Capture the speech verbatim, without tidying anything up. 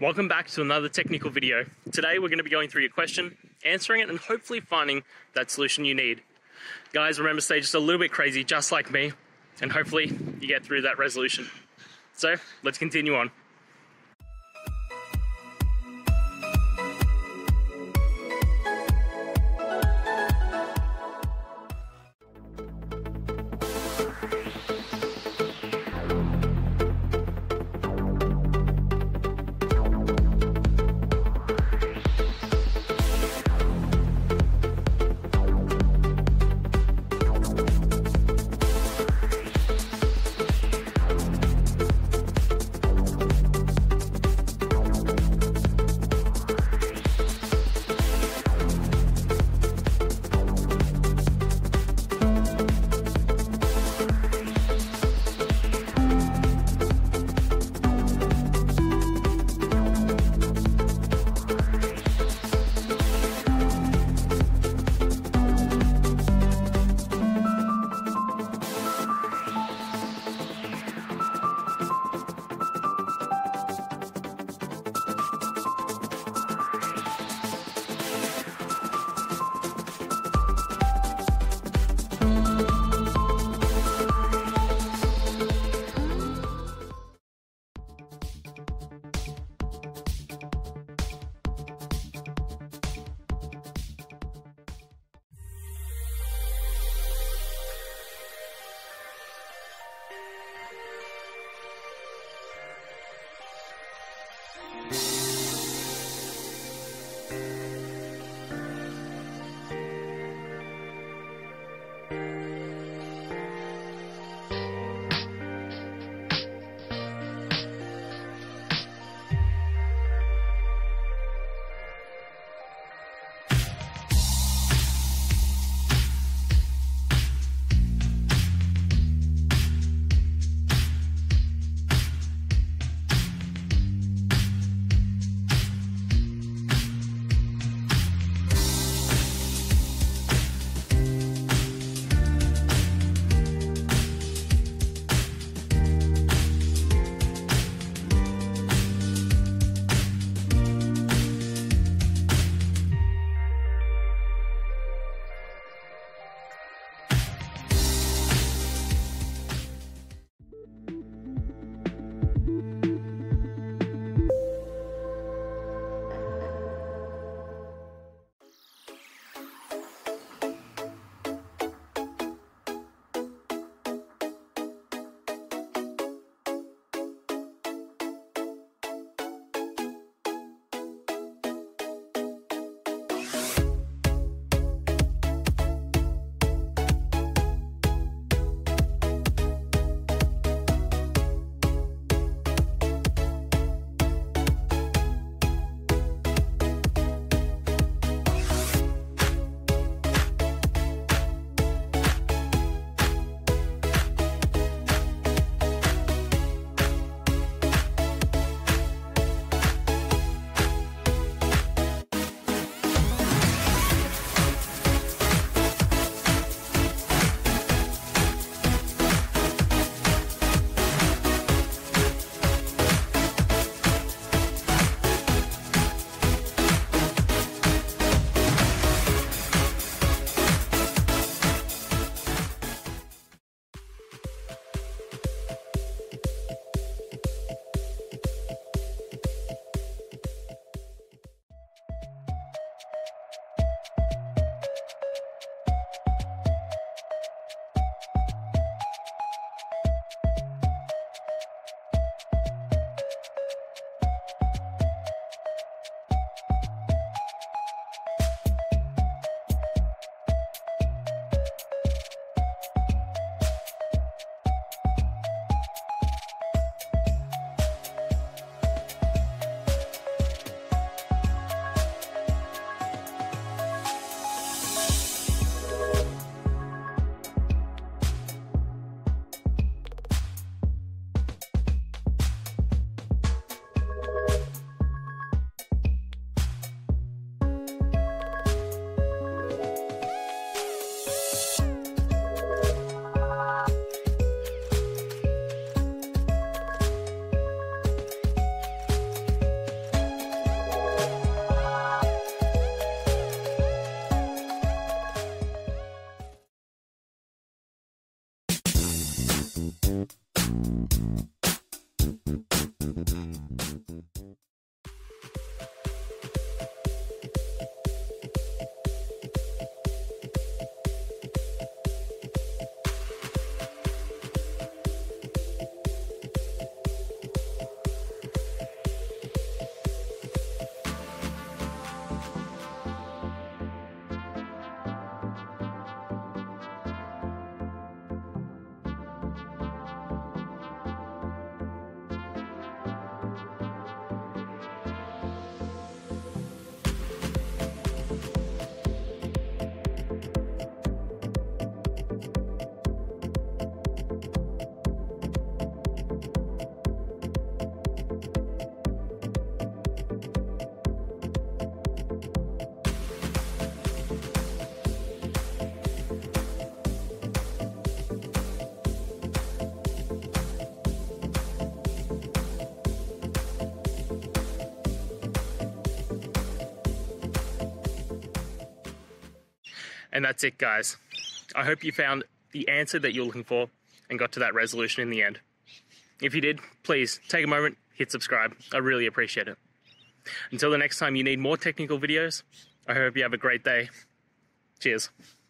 Welcome back to another technical video. Today we're going to be going through your question, answering it, and hopefully finding that solution you need. Guys, remember to stay just a little bit crazy, just like me, and hopefully you get through that resolution. So let's continue on. And that's it, guys. I hope you found the answer that you're looking for and got to that resolution in the end. If you did, please take a moment, hit subscribe. I really appreciate it. Until the next time you need more technical videos, I hope you have a great day. Cheers.